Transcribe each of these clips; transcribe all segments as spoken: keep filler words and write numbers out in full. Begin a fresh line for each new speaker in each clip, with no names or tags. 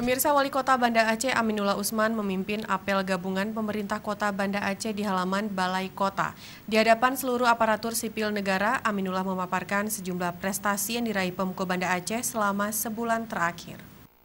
Pemirsa, Wali Kota Banda Aceh Aminullah Usman memimpin apel gabungan pemerintah Kota Banda Aceh di halaman Balai Kota. Di hadapan seluruh aparatur sipil negara, Aminullah memaparkan sejumlah prestasi yang diraih Pemko Banda Aceh selama sebulan terakhir.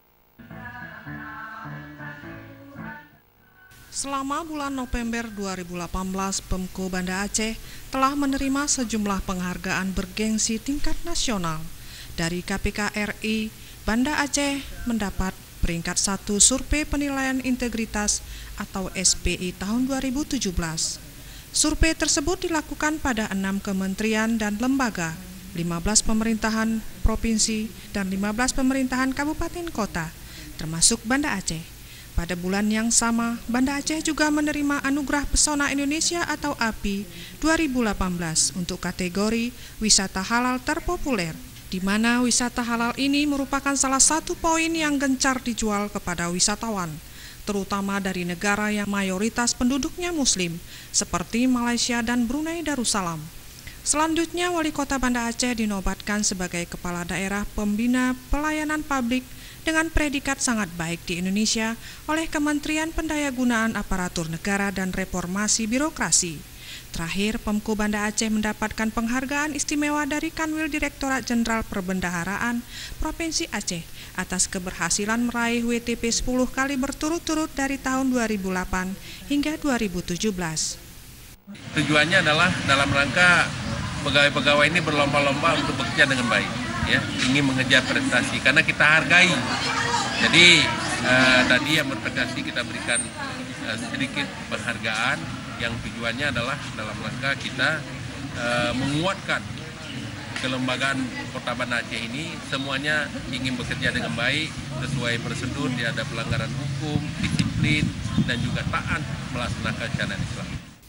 Selama bulan November dua ribu delapan belas, Pemko Banda Aceh telah menerima sejumlah penghargaan bergengsi tingkat nasional. Dari K P K R I, Banda Aceh mendapat peringkat satu Survei Penilaian Integritas atau S P I tahun dua ribu tujuh belas. Survei tersebut dilakukan pada enam kementerian dan lembaga, lima belas pemerintahan provinsi, dan lima belas pemerintahan kabupaten kota, termasuk Banda Aceh. Pada bulan yang sama, Banda Aceh juga menerima Anugerah Pesona Indonesia atau A P I dua ribu delapan belas untuk kategori wisata halal terpopuler, di mana wisata halal ini merupakan salah satu poin yang gencar dijual kepada wisatawan, terutama dari negara yang mayoritas penduduknya Muslim, seperti Malaysia dan Brunei Darussalam. Selanjutnya, Wali Kota Banda Aceh dinobatkan sebagai Kepala Daerah Pembina Pelayanan Publik dengan predikat sangat baik di Indonesia oleh Kementerian Pendayagunaan Aparatur Negara dan Reformasi Birokrasi. Terakhir, Pemko Banda Aceh mendapatkan penghargaan istimewa dari Kanwil Direktorat Jenderal Perbendaharaan Provinsi Aceh atas keberhasilan meraih W T P sepuluh kali berturut-turut dari tahun dua ribu delapan hingga dua ribu tujuh belas.
Tujuannya adalah dalam rangka pegawai-pegawai ini berlomba-lomba untuk bekerja dengan baik, ya, ingin mengejar prestasi karena kita hargai. Jadi eh, tadi yang berprestasi kita berikan eh, sedikit penghargaan yang tujuannya adalah dalam rangka kita uh, menguatkan kelembagaan Kota Banda Aceh ini semuanya ingin bekerja dengan baik, sesuai prosedur, tidak ada pelanggaran hukum, disiplin, dan juga taat melaksanakan syariat Islam.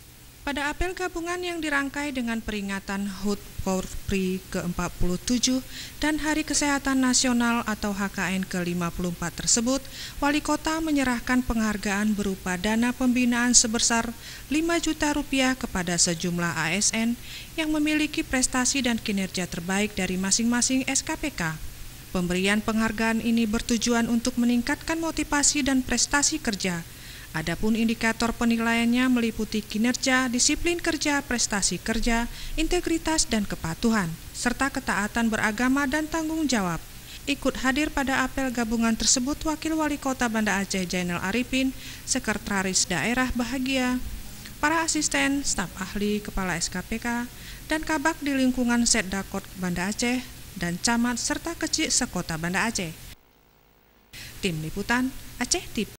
Pada apel gabungan yang dirangkai dengan peringatan H U T Polri ke empat puluh tujuh dan Hari Kesehatan Nasional atau H K N ke lima puluh empat tersebut, Wali Kota menyerahkan penghargaan berupa dana pembinaan sebesar lima juta rupiah kepada sejumlah A S N yang memiliki prestasi dan kinerja terbaik dari masing-masing S K P K. Pemberian penghargaan ini bertujuan untuk meningkatkan motivasi dan prestasi kerja. Adapun indikator penilaiannya meliputi kinerja, disiplin kerja, prestasi kerja, integritas dan kepatuhan, serta ketaatan beragama dan tanggung jawab. Ikut hadir pada apel gabungan tersebut Wakil Wali Kota Banda Aceh Zainal Arifin, Sekretaris Daerah Bahagia, para asisten, staf ahli, kepala S K P K, dan kabak di lingkungan Setdakot Banda Aceh, dan camat serta kecil sekota Banda Aceh. Tim Liputan Aceh T V.